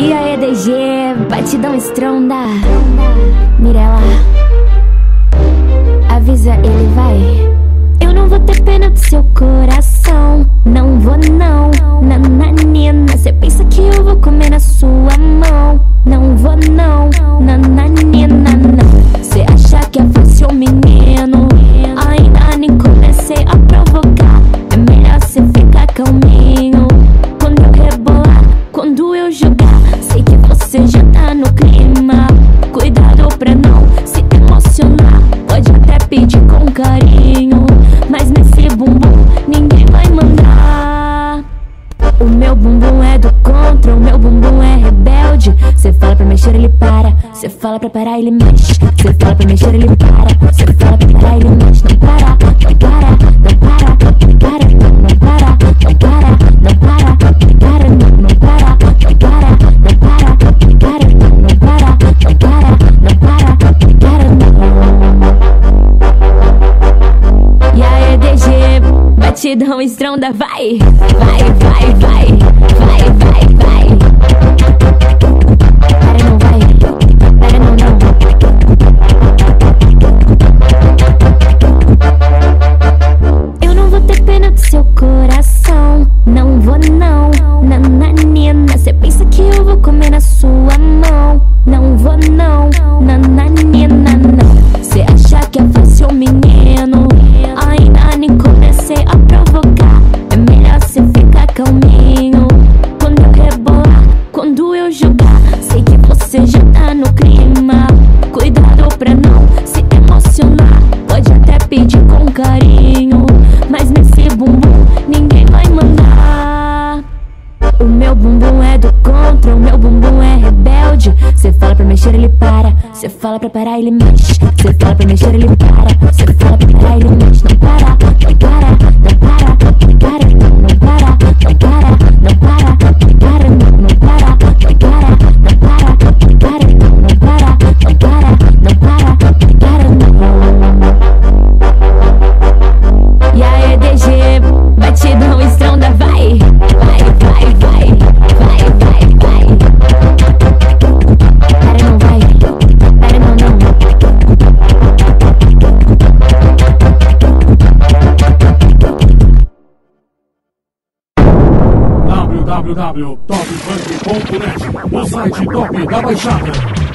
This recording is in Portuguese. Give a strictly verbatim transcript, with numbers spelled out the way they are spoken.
E aí, D G, batidão estronda. Mirella, avisa ele, vai. Eu não vou ter pena do seu coração, não vou não. Nananina, cê pensa que eu vou comer na sua mão? Não vou não. Nananina, não. Cê acha que é fácil, menino? Ainda nem comecei a provocar. É melhor cê ficar calminho. Quando eu rebolar, quando eu jogar, sei que você já tá no clima. Cuidado pra não se emocionar. Pode até pedir com carinho, mas nesse bumbum ninguém vai mandar. O meu bumbum é do contra, o meu bumbum é rebelde. Cê fala pra mexer, ele para. Cê fala pra parar, ele mexe. Cê fala pra mexer, ele para. Cê fala pra parar, ele mexe. Não para, não para, não para, não para, não para, não para, não para, não para, não, não para, não para, não para, não para, não, não para, não para, não para, não para, não. E aí, D G, batidão estronda, vai, vai, vai, vai, vai, vai, vai. Para, não vai, para, não, não. Eu não vou ter pena do seu coração, não vou não. Nananina, cê pensa que eu vou comer na sua mão? Não vou não. Nananina, não. Cê acha que é fácil, menino? Ainda nem comecei a provocar. É melhor cê ficar calminho. Quando eu rebolar, quando eu jogar, sei que você já tá no clima. Cuidado pra não se emocionar. Pode até pedir com carinho, mas nesse bumbum ninguém vai mandar. O meu bumbum é do contra, o meu bumbum é rebelde. Cê fala pra mexer, ele para. Cê fala pra parar, ele mexe. Cê fala pra mexer, ele para. Cê fala pra parar, ele mexe. Não para, não para, não para, não para, não, não para, não para, não para, não para, não, não para, não para, não para, não para, não, não para, não para, não para, não para, não. E aí, D G, batidão estronda, vai, vai, vai, vai, vai, vai, vai. Para, não vai, para, não, não. w w w ponto top funk ponto net, o site top da Baixada.